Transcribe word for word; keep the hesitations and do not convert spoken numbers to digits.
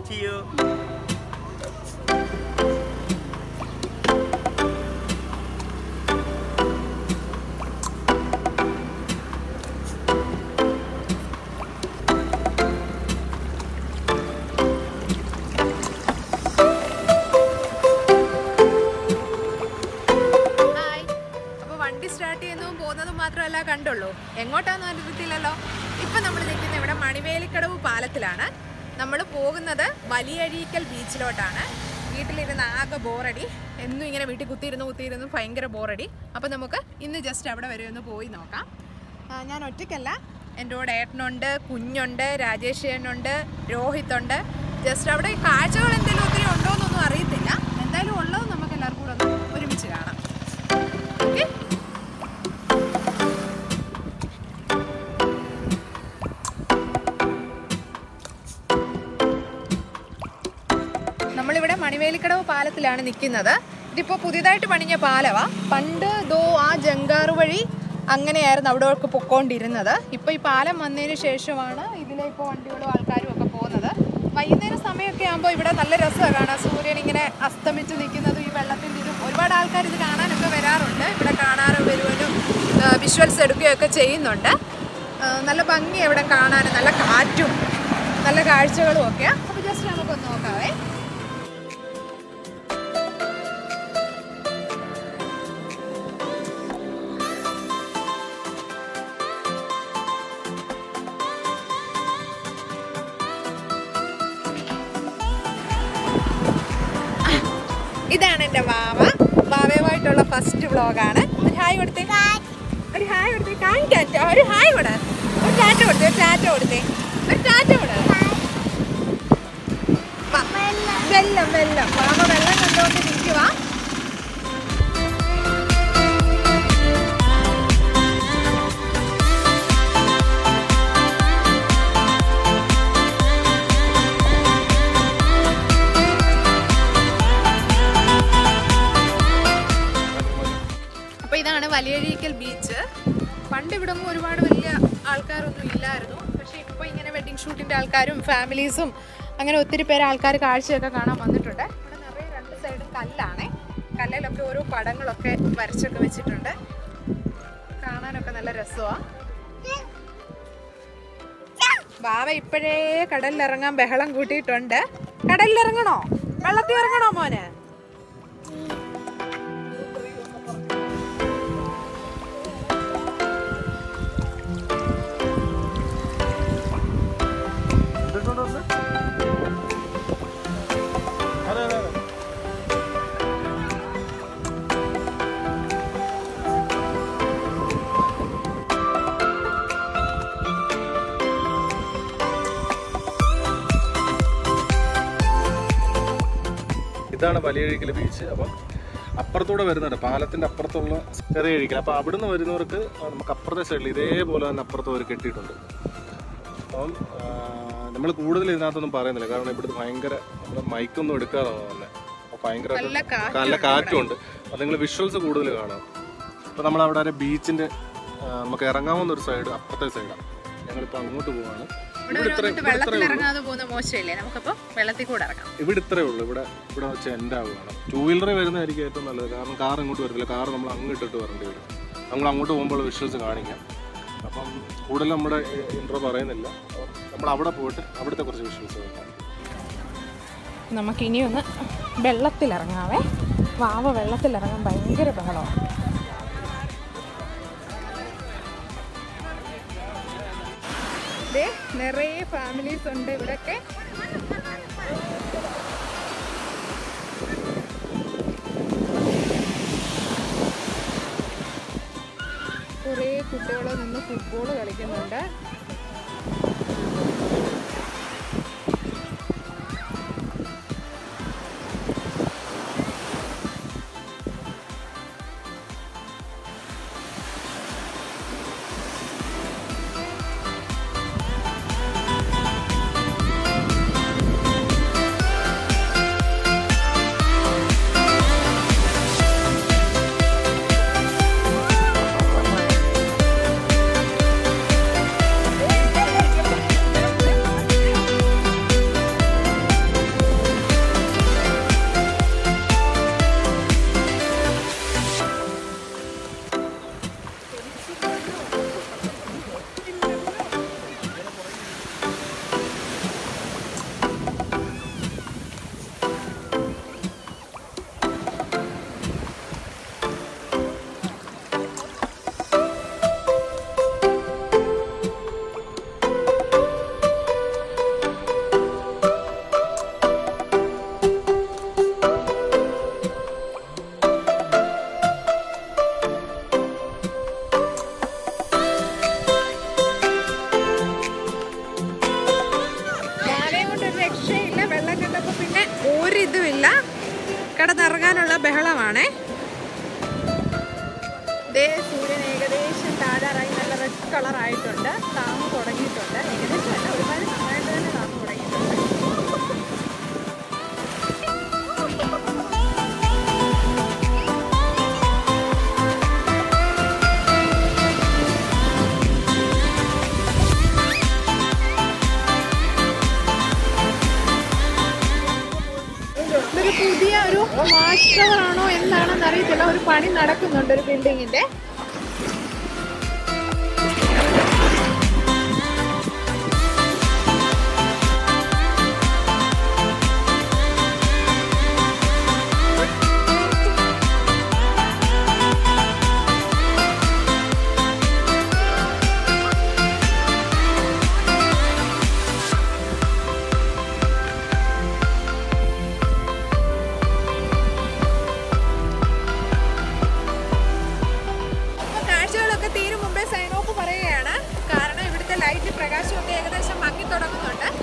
to you. കണ്ടുള്ളൂ എങ്ങോട്ടാന്ന് അറിയത്തില്ലല്ലോ. ഇപ്പം നമ്മൾ നിൽക്കുന്ന ഇവിടെ മണിവേലിക്കടവ് പാലത്തിലാണ്. നമ്മൾ പോകുന്നത് വലിയഴീക്കൽ ബീച്ചിലോട്ടാണ്. വീട്ടിലിരുന്ന് ആകെ ബോറടി, എന്നും ഇങ്ങനെ വീട്ടിൽ കുത്തിയിരുന്ന് കുത്തിയിരുന്ന് ഭയങ്കര ബോറടി. അപ്പം നമുക്ക് ഇന്ന് ജസ്റ്റ് അവിടെ വരെ ഒന്ന് പോയി നോക്കാം. ഞാൻ ഒറ്റയ്ക്കല്ല, എൻ്റെ കൂടെ ഏട്ടനുണ്ട്, കുഞ്ഞുണ്ട്, രാജേഷ് ഏട്ടനുണ്ട്, രോഹിത്തുണ്ട്. ജസ്റ്റ് അവിടെ കാഴ്ചകൾ എന്തെങ്കിലും ഒത്തിരി ഉണ്ടോ എന്നൊന്നും അറിയത്തില്ല. എന്തായാലും ഉള്ളത് നമുക്ക് എല്ലാവർക്കും കൂടെ ഒന്ന് ഒരുമിച്ച് കാണാം. ഓക്കെ, നമ്മളിവിടെ മണിവേലിക്കടവ് പാലത്തിലാണ് നിൽക്കുന്നത്. ഇതിപ്പോൾ പുതിയതായിട്ട് പണിഞ്ഞ പാലമാണ്. പണ്ട് ദോ ആ ജങ്കാറ് വഴി അങ്ങനെയായിരുന്നു അവിടെയൊക്കെ പൊക്കോണ്ടിരുന്നത്. ഇപ്പോൾ ഈ പാലം വന്നതിന് ശേഷമാണ് ഇതിലെ ഇപ്പോൾ വണ്ടികളും ആൾക്കാരും ഒക്കെ പോകുന്നത്. വൈകുന്നേര സമയമൊക്കെ ആകുമ്പോൾ ഇവിടെ നല്ല രസമാണ് കാണാൻ. സൂര്യൻ ഇങ്ങനെ അസ്തമിച്ച് നിൽക്കുന്നതും ഈ വെള്ളത്തിൻ്റെ ഇതും. ഒരുപാട് ആൾക്കാർ ഇത് കാണാനൊക്കെ വരാറുണ്ട്. ഇവിടെ കാണാറ് വരുവാനും വിഷ്വൽസ് എടുക്കുകയൊക്കെ ചെയ്യുന്നുണ്ട്. നല്ല ഭംഗി ഇവിടെ കാണാൻ, നല്ല കാറ്റും നല്ല കാഴ്ചകളും ഒക്കെയാണ്. അപ്പോൾ ജസ്റ്റ് നമുക്കൊന്ന് നോക്കാവേ. ഇതാണ് എൻ്റെ വാവ. വാവയുമായിട്ടുള്ള ഫസ്റ്റ് വ്ളോഗാണ്. ഒരു ഹായ് കൊടുത്തേ, ഒരു ഹായ് കൊടുത്തേ, കാണിക്കാറ്റോ, ഒരു ഹായ് കൊടു, ഒരു ടാറ്റ കൊടുത്തേ, ഒരു ടാറ്റ കൊടുത്തേ, ഒരു ടാറ്റ കൊടു. വെള്ളം വെള്ളം വാവ വെള്ളം കണ്ടുകൊണ്ട് നിൽക്കുക. ഇതാണ് വലിയഴീക്കൽ ബീച്ച്. പണ്ട് ഇവിടെ ഒന്നും ഒരുപാട് വലിയ ആൾക്കാരൊന്നും ഇല്ലായിരുന്നു. പക്ഷേ ഇപ്പോൾ ഇങ്ങനെ വെഡിങ് ഷൂട്ടിൻ്റെ ആൾക്കാരും ഫാമിലീസും അങ്ങനെ ഒത്തിരി പേര് ആൾക്കാർ കാഴ്ചയൊക്കെ കാണാൻ വന്നിട്ടുണ്ട്. ഇവിടെ നിറയെ രണ്ട് സൈഡും കല്ലാണ്. കല്ലിലൊക്കെ ഓരോ പടങ്ങളൊക്കെ വരച്ചൊക്കെ വെച്ചിട്ടുണ്ട്. കാണാനൊക്കെ നല്ല രസമാണ്. ബാവ ഇപ്പോഴേ കടലിലിറങ്ങാൻ ബഹളം കൂട്ടിയിട്ടുണ്ട്. കടലിലിറങ്ങണോ, വെള്ളത്തിൽ ഇറങ്ങണോ മോന്? ഇതാണ് വലിയഴീക്കൽ ബീച്ച്. അപ്പം അപ്പുറത്തൂടെ വരുന്നുണ്ട്, പാലത്തിൻ്റെ അപ്പുറത്തുള്ള ചെറിയ അഴീക്കൽ. അപ്പോൾ അവിടുന്ന് വരുന്നവർക്ക് നമുക്ക് അപ്പുറത്തെ സൈഡിൽ ഇതേപോലെ തന്നെ അപ്പുറത്ത് അവർ കെട്ടിയിട്ടുണ്ട്. അപ്പം നമ്മൾ കൂടുതൽ ഇതിനകത്തൊന്നും പറയുന്നില്ല, കാരണം ഇവിടുത്തെ ഭയങ്കര നമ്മുടെ മൈക്കൊന്നും എടുക്കാതാണ് തന്നെ. അപ്പോൾ ഭയങ്കര നല്ല കാറ്റുണ്ട്. അപ്പോൾ നിങ്ങൾ വിഷ്വൽസ് കൂടുതൽ കാണാം. അപ്പോൾ നമ്മളവിടെ ഒരു ബീച്ചിൻ്റെ നമുക്ക് ഇറങ്ങാവുന്ന ഒരു സൈഡ് അപ്പുറത്തെ സൈഡാണ്. ഞങ്ങളിപ്പോൾ അങ്ങോട്ട് പോവാണ്. ഇവിടെ ഇത്രേ ഉള്ളൂ. ഇവിടെ ഇവിടെ വെച്ച് എൻ്റെ ആവുകയാണ്. ടൂ വീലറിൽ വരുന്നതായിരിക്കും ഏറ്റവും നല്ലത്, കാരണം കാർ ഇങ്ങോട്ട് വരത്തില്ല. കാർ നമ്മൾ അങ്ങോട്ടിട്ട് വരേണ്ടി വരും. നമ്മൾ അങ്ങോട്ട് പോകുമ്പോൾ വിഷ്വൽസ് കാണിക്കാം. അപ്പം കൂടുതൽ നമ്മുടെ ഇൻട്രോ പറയുന്നില്ല. നമ്മൾ അവിടെ പോയിട്ട് അവിടുത്തെ കുറച്ച് വിഷ്വൽസ് കാണാം. നമുക്കിനി ഒന്ന് വെള്ളത്തിലിറങ്ങാവേ. വാവ വെള്ളത്തിലിറങ്ങാൻ ഭയങ്കര ബഹളമാണ്. നിറയെ ഫാമിലീസ് ഉണ്ട് ഇവിടെയൊക്കെ. കുറേ കുട്ടികൾ നിന്ന് ഫുട്ബോൾ കളിക്കുന്നുണ്ട്. ബഹളമാണേ. ദേ സൂര്യൻ ഏകദേശം താഴാറായി, നല്ല റെഡ് കളറായിട്ടുണ്ട്, താന്നു തുടങ്ങിയിട്ടുണ്ട്. ഏകദേശം അല്ല, ഒരുപാട് നന്നായിട്ട് തന്നെ താന്നു തുടങ്ങിയിട്ടുണ്ട്. ഇതൊരു പുതിയ ഒരു വാച്ച് ടവർ ആണോ എന്താണെന്ന് അറിയത്തില്ല. ഒരു പണി നടക്കുന്നുണ്ട് ഒരു ബിൽഡിങ്ങിന്റെ. പ്രകാശമൊക്കെ ഏകദേശം മങ്ങി തുടങ്ങുന്നുണ്ട്.